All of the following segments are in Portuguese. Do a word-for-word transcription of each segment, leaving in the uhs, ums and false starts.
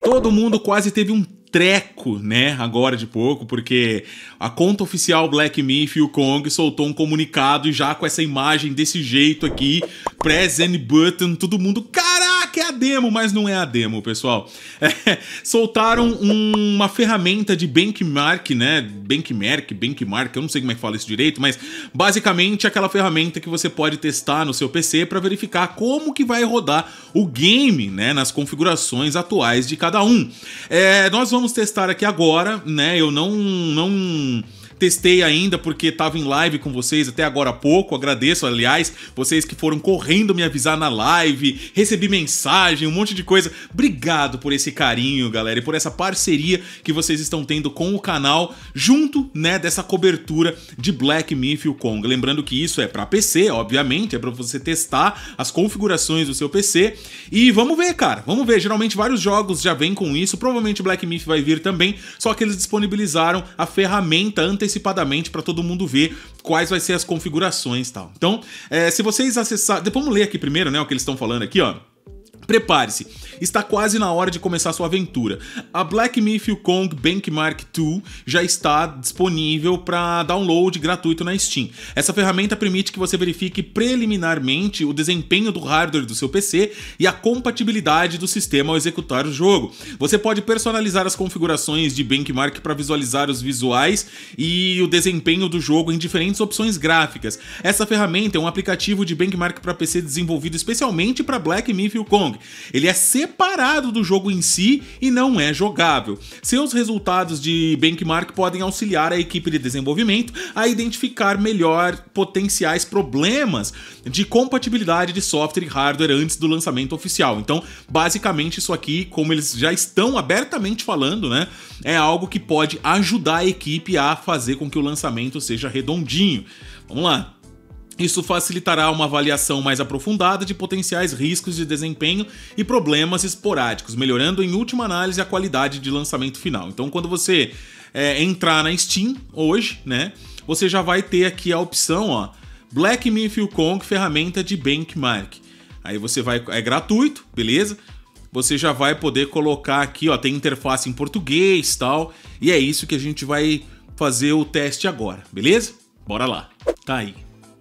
Todo mundo quase teve um treco, né, agora de pouco, porque a conta oficial Black Myth Wukong soltou um comunicado e já com essa imagem desse jeito aqui, press any button, todo mundo, caraca, é a demo, mas não é a demo, pessoal. É, soltaram um, uma ferramenta de benchmark, né, benchmark, benchmark, eu não sei como é que fala isso direito, mas basicamente aquela ferramenta que você pode testar no seu P C para verificar como que vai rodar o game, né, nas configurações atuais de cada um. É, nós vamos testar aqui agora, né? Eu não, não testei ainda porque estava em live com vocês até agora há pouco. Agradeço, aliás, vocês que foram correndo me avisar na live, recebi mensagem, um monte de coisa. Obrigado por esse carinho, galera, e por essa parceria que vocês estão tendo com o canal, junto, né, dessa cobertura de Black Myth Wukong. Lembrando que isso é para P C, obviamente, é para você testar as configurações do seu P C. E vamos ver, cara, vamos ver. Geralmente vários jogos já vêm com isso, provavelmente Black Myth vai vir também, só que eles disponibilizaram a ferramenta antecipadamente para todo mundo ver quais vai ser as configurações e tal. Então, é, se vocês acessarem... Depois vamos ler aqui primeiro, né, o que eles estão falando aqui, ó. Prepare-se, está quase na hora de começar sua aventura. A Black Myth Wukong Benchmark dois já está disponível para download gratuito na Steam. Essa ferramenta permite que você verifique preliminarmente o desempenho do hardware do seu P C e a compatibilidade do sistema ao executar o jogo. Você pode personalizar as configurações de benchmark para visualizar os visuais e o desempenho do jogo em diferentes opções gráficas. Essa ferramenta é um aplicativo de benchmark para P C desenvolvido especialmente para Black Myth Wukong. Ele é separado do jogo em si e não é jogável. Seus resultados de benchmark podem auxiliar a equipe de desenvolvimento a identificar melhor potenciais problemas de compatibilidade de software e hardware antes do lançamento oficial. Então, basicamente isso aqui, como eles já estão abertamente falando, né, é algo que pode ajudar a equipe a fazer com que o lançamento seja redondinho. Vamos lá. Isso facilitará uma avaliação mais aprofundada de potenciais riscos de desempenho e problemas esporádicos, melhorando em última análise a qualidade de lançamento final. Então, quando você é, entrar na Steam hoje, né, você já vai ter aqui a opção, ó, Black Myth Wukong ferramenta de benchmark. Aí você vai, é gratuito, beleza? Você já vai poder colocar aqui, ó, tem interface em português e tal, e é isso que a gente vai fazer o teste agora, beleza? Bora lá. Tá aí.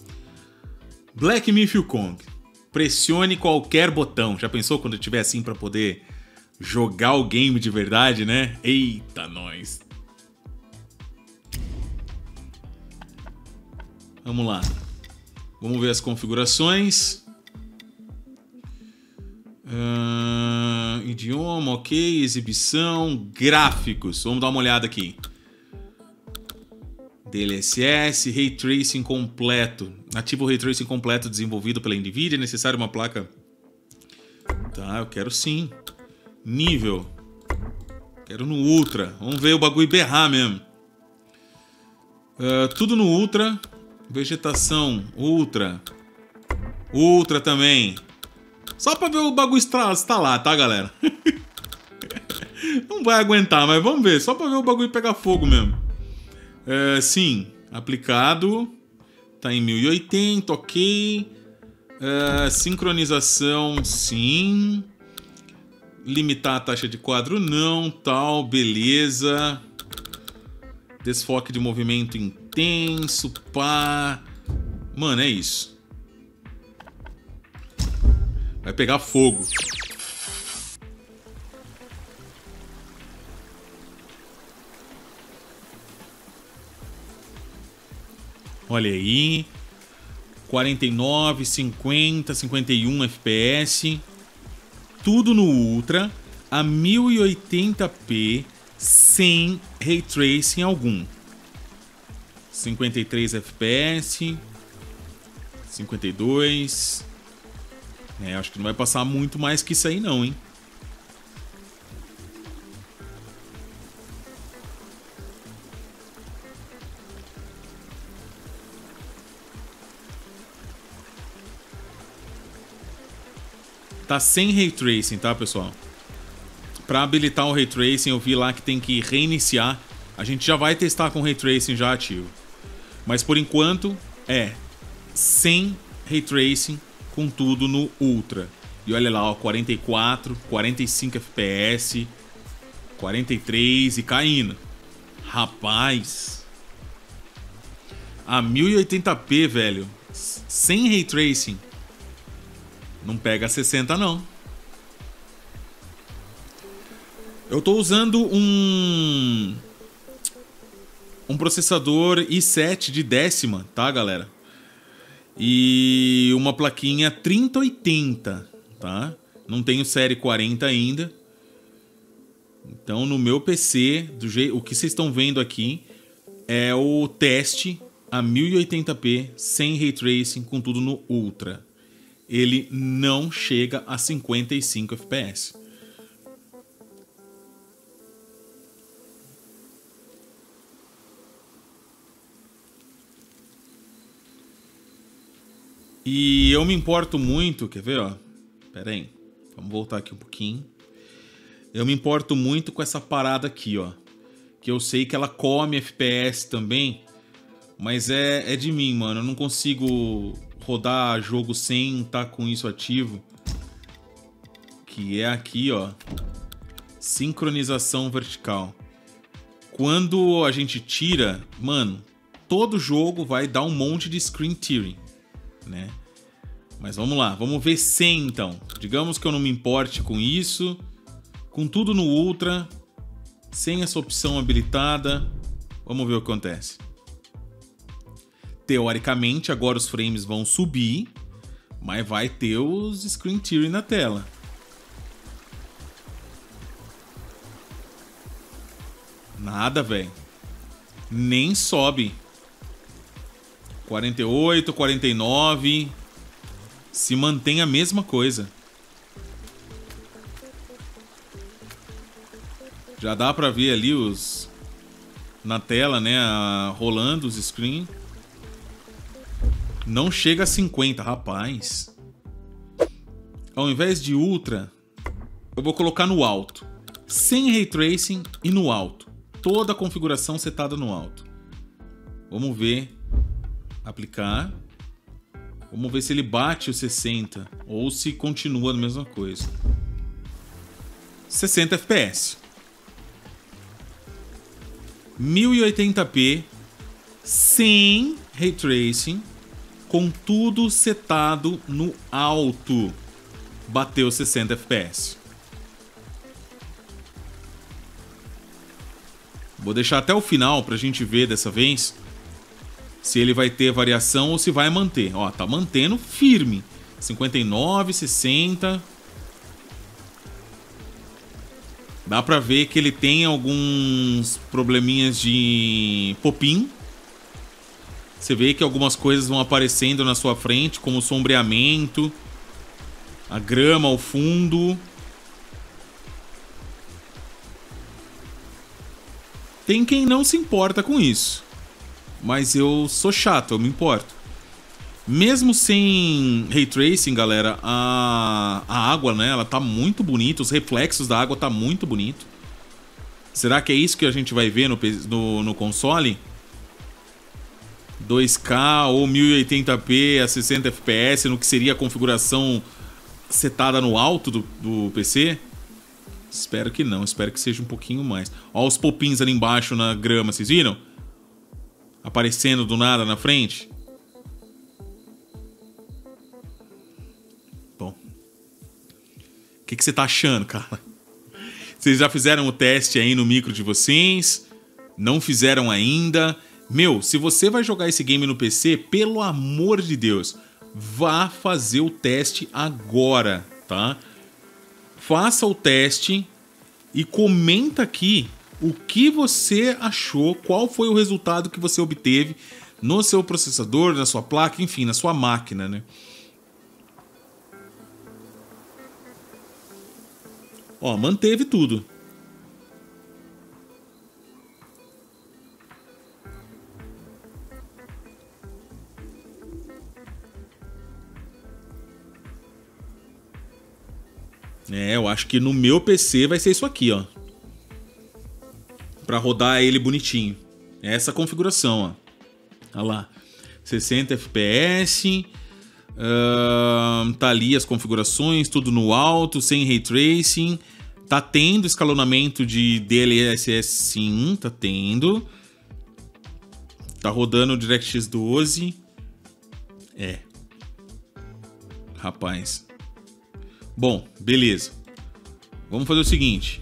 Black Myth Wukong. Pressione qualquer botão. Já pensou quando eu tiver assim pra poder jogar o game de verdade, né? Eita, nós. Vamos lá. Vamos ver as configurações. Uh, idioma, ok. Exibição. Gráficos. Vamos dar uma olhada aqui. D L S S, Ray Tracing completo. Ativo o Ray Tracing completo desenvolvido pela NVIDIA. É necessário uma placa... Tá, eu quero sim. Nível. Quero no Ultra. Vamos ver o bagulho berrar mesmo. Uh, tudo no Ultra. Vegetação, Ultra. Ultra também. Só pra ver o bagulho instalar, tá, galera? Não vai aguentar, mas vamos ver. Só pra ver o bagulho pegar fogo mesmo. Uh, sim, aplicado, tá em mil e oitenta, ok. Uh, sincronização, sim. Limitar a taxa de quadro, não, tal, beleza. Desfoque de movimento intenso, pá. Mano, é isso. Vai pegar fogo. Olha aí, quarenta e nove, cinquenta, cinquenta e um F P S, tudo no Ultra, a mil e oitenta p, sem Ray Tracing algum. cinquenta e três F P S, cinquenta e dois, é, acho que não vai passar muito mais que isso aí não, hein. Tá sem Ray Tracing, tá, pessoal? Para habilitar o Ray Tracing, eu vi lá que tem que reiniciar. A gente já vai testar com o Ray Tracing já ativo. Mas por enquanto, é sem Ray Tracing, com tudo no Ultra. E olha lá, ó, quarenta e quatro, quarenta e cinco F P S. quarenta e três e caindo. Rapaz. A mil e oitenta p, velho. Sem Ray Tracing. Não pega sessenta, não. Eu tô usando um... Um processador i sete de décima, tá, galera? E uma plaquinha trinta oitenta, tá? Não tenho série quarenta ainda. Então, no meu P C, do jeito, o que vocês estão vendo aqui é o teste a mil e oitenta p, sem Ray Tracing, com tudo no Ultra. Ele não chega a cinquenta e cinco F P S. E eu me importo muito, quer ver, ó? Pera aí, vamos voltar aqui um pouquinho. Eu me importo muito com essa parada aqui, ó. Que eu sei que ela come F P S também, mas é, é de mim, mano. Eu não consigo rodar jogo sem estar com isso ativo. Que é aqui, ó. Sincronização vertical. Quando a gente tira, mano, todo jogo vai dar um monte de screen tearing, né? Mas vamos lá, vamos ver cem então. Digamos que eu não me importe com isso. Com tudo no Ultra, sem essa opção habilitada, vamos ver o que acontece. Teoricamente, agora os frames vão subir, mas vai ter os screen tearing na tela. Nada, velho. Nem sobe. quarenta e oito, quarenta e nove. Se mantém a mesma coisa. Já dá pra ver ali os... na tela, né? A... rolando os screen. Não chega a cinquenta, rapaz. Ao invés de Ultra, eu vou colocar no alto. Sem Ray Tracing e no alto. Toda a configuração setada no alto. Vamos ver. Aplicar. Vamos ver se ele bate o sessenta. Ou se continua a mesma coisa. sessenta F P S. mil e oitenta p. Sem Ray Tracing. Com tudo setado no alto. Bateu sessenta F P S. Vou deixar até o final pra gente ver dessa vez se ele vai ter variação ou se vai manter. Ó, tá mantendo firme. cinquenta e nove, sessenta. Dá pra ver que ele tem alguns probleminhas de pop-in. Você vê que algumas coisas vão aparecendo na sua frente, como o sombreamento, a grama ao fundo. Tem quem não se importa com isso, mas eu sou chato, eu me importo. Mesmo sem Ray Tracing, galera, a, a água, né, ela tá muito bonita, os reflexos da água tá muito bonito. Será que é isso que a gente vai ver no, no, no console? dois K ou mil e oitenta p a sessenta F P S, no que seria a configuração setada no alto do, do P C? Espero que não, espero que seja um pouquinho mais. Ó os popins ali embaixo na grama, vocês viram? Aparecendo do nada na frente. Bom. O que, que você tá achando, cara? Vocês já fizeram o teste aí no micro de vocês? Não fizeram ainda? Meu, se você vai jogar esse game no P C, pelo amor de Deus, vá fazer o teste agora, tá? Faça o teste e comenta aqui o que você achou, qual foi o resultado que você obteve no seu processador, na sua placa, enfim, na sua máquina, né? Ó, manteve tudo. É, eu acho que no meu P C vai ser isso aqui, ó. Pra rodar ele bonitinho. É essa configuração, ó. Olha lá. sessenta F P S. Uh, tá ali as configurações, tudo no alto, sem Ray Tracing. Tá tendo escalonamento de D L S S, sim, tá tendo. Tá rodando o DirectX doze. É. Rapaz. Bom, beleza. Vamos fazer o seguinte.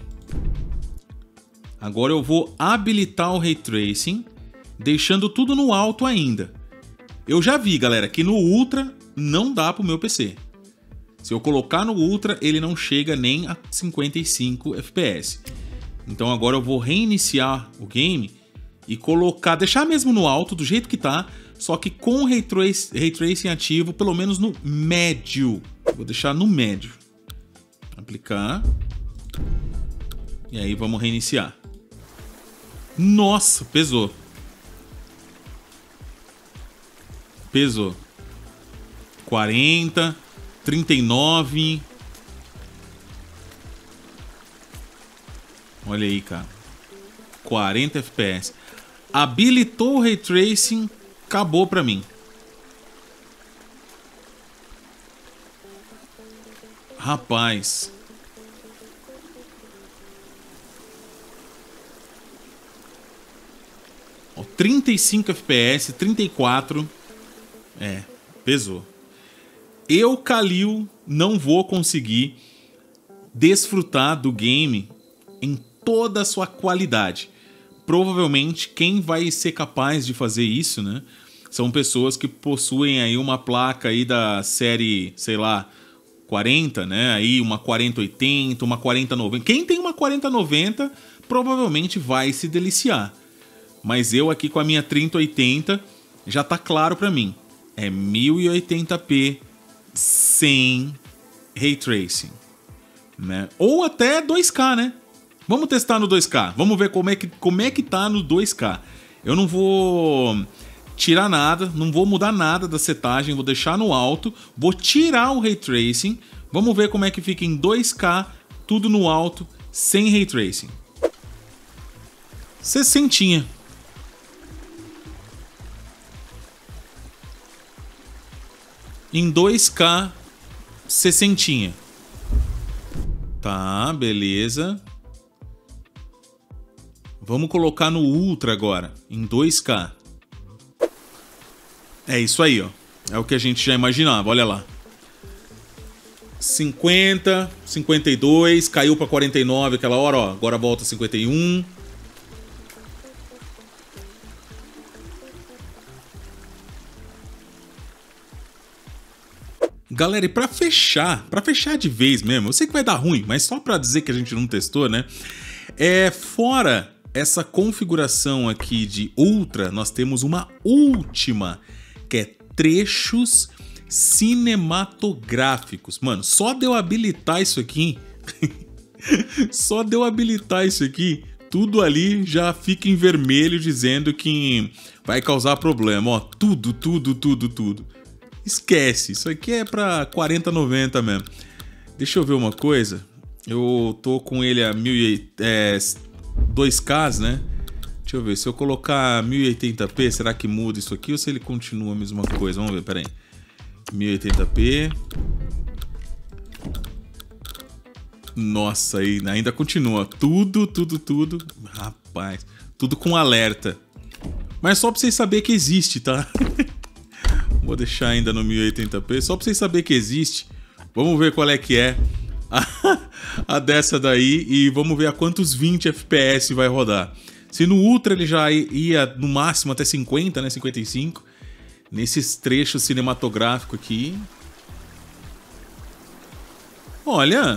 Agora eu vou habilitar o Ray Tracing, deixando tudo no alto ainda. Eu já vi, galera, que no Ultra não dá pro meu P C. Se eu colocar no Ultra, ele não chega nem a cinquenta e cinco F P S. Então agora eu vou reiniciar o game e colocar, deixar mesmo no alto, do jeito que tá, só que com o Ray, Trace, Ray Tracing ativo, pelo menos no médio. Vou deixar no médio. Aplicar. E aí vamos reiniciar. Nossa, pesou. Pesou. quarenta, trinta e nove. Olha aí, cara. quarenta F P S. Habilitou o Ray Tracing, acabou pra mim. Rapaz. Ó, trinta e cinco F P S, trinta e quatro. É, pesou. Eu, Kalil, não vou conseguir desfrutar do game em toda a sua qualidade. Provavelmente quem vai ser capaz de fazer isso, né, são pessoas que possuem aí uma placa aí da série, sei lá, quarenta, né, aí uma quarenta oitenta, uma quarenta noventa. Quem tem uma quarenta noventa provavelmente vai se deliciar. Mas eu aqui com a minha trinta oitenta já tá claro pra mim. É mil e oitenta p sem Ray Tracing, né? Ou até dois K, né? Vamos testar no dois K. Vamos ver como é que, como é que tá no dois K. Eu não vou tirar nada, não vou mudar nada da setagem, vou deixar no alto, vou tirar o Ray Tracing. Vamos ver como é que fica em dois K, tudo no alto, sem Ray Tracing. sessenta. Em dois K, sessenta. Tá, beleza. Vamos colocar no Ultra agora, em dois K. É isso aí, ó. É o que a gente já imaginava, olha lá. cinquenta, cinquenta e dois, caiu para quarenta e nove aquela hora, ó. Agora volta a cinquenta e um. Galera, e pra fechar, pra fechar de vez mesmo, eu sei que vai dar ruim, mas só pra dizer que a gente não testou, né? É, fora essa configuração aqui de Ultra, nós temos uma última, que é trechos cinematográficos. Mano, só de eu habilitar isso aqui, só de eu habilitar isso aqui, tudo ali já fica em vermelho dizendo que vai causar problema. Ó, tudo, tudo, tudo, tudo. Esquece, isso aqui é pra quarenta noventa mesmo. Deixa eu ver uma coisa. Eu tô com ele a mil e, é, dois K, né? Deixa eu ver, se eu colocar mil e oitenta p, será que muda isso aqui ou se ele continua a mesma coisa? Vamos ver, peraí. mil e oitenta p. Nossa, aí ainda continua. Tudo, tudo, tudo. Rapaz, tudo com alerta. Mas só pra vocês saberem que existe, tá? Vou deixar ainda no mil e oitenta p, só pra vocês saberem que existe. Vamos ver qual é que é a, a dessa daí e vamos ver a quantos vinte F P S vai rodar. Se no Ultra ele já ia no máximo até cinquenta, né, cinquenta e cinco, nesses trechos cinematográficos aqui. Olha!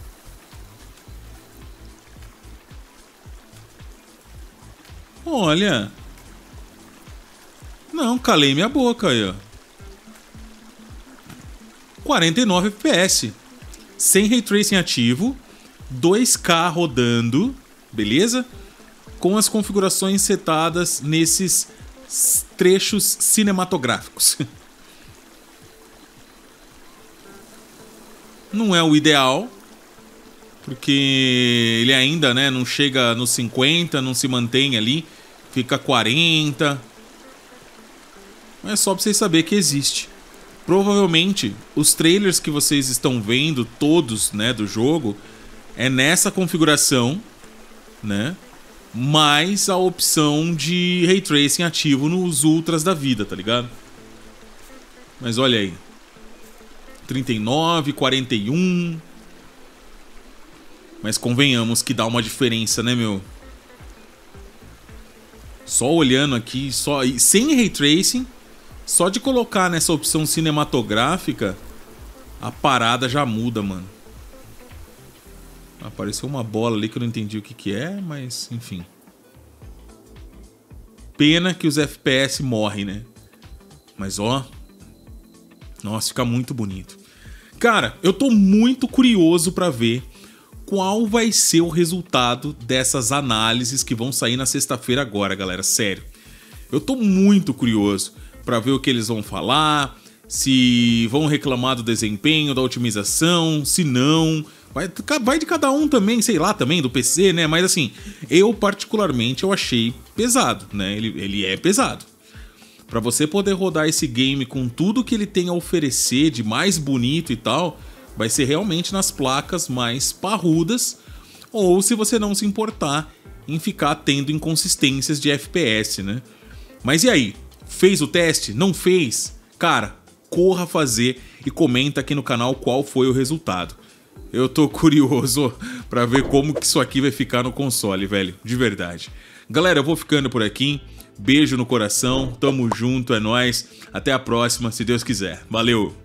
Olha! Não, calei minha boca aí, ó. quarenta e nove F P S. Sem Ray Tracing ativo. dois K rodando. Beleza? Com as configurações setadas nesses trechos cinematográficos. Não é o ideal. Porque ele ainda, né, não chega nos cinquenta, não se mantém ali. Fica quarenta. É só pra vocês saberem que existe. Provavelmente, os trailers que vocês estão vendo, todos, né, do jogo, é nessa configuração, né? Mais a opção de Ray Tracing ativo nos Ultras da vida, tá ligado? Mas olha aí. trinta e nove, quarenta e um. Mas convenhamos que dá uma diferença, né, meu? Só olhando aqui, só sem Ray Tracing, só de colocar nessa opção cinematográfica, a parada já muda, mano. Apareceu uma bola ali que eu não entendi o que que é, mas enfim. Pena que os F P S morrem, né? Mas ó... Nossa, fica muito bonito. Cara, eu tô muito curioso pra ver qual vai ser o resultado dessas análises que vão sair na sexta-feira agora, galera. Sério. Eu tô muito curioso pra ver o que eles vão falar, se vão reclamar do desempenho, da otimização, se não... Vai, vai de cada um também, sei lá, também do P C, né? Mas assim, eu particularmente eu achei pesado, né? Ele, ele é pesado. Pra você poder rodar esse game com tudo que ele tem a oferecer de mais bonito e tal, vai ser realmente nas placas mais parrudas, ou se você não se importar em ficar tendo inconsistências de F P S, né? Mas e aí? Fez o teste? Não fez? Cara, corra fazer e comenta aqui no canal qual foi o resultado. Eu tô curioso pra ver como que isso aqui vai ficar no console, velho. De verdade. Galera, eu vou ficando por aqui. Beijo no coração. Tamo junto, é nóis. Até a próxima, se Deus quiser. Valeu!